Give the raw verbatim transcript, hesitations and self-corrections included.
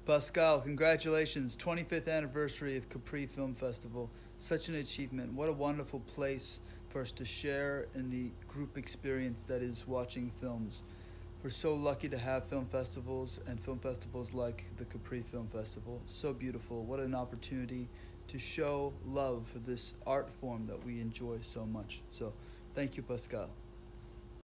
Pascal, congratulations. twenty-fifth anniversary of Capri Film Festival. Such an achievement. What a wonderful place for us to share in the group experience that is watching films. We're so lucky to have film festivals and film festivals like the Capri Film Festival. So beautiful. What an opportunity to show love for this art form that we enjoy so much. So thank you, Pascal.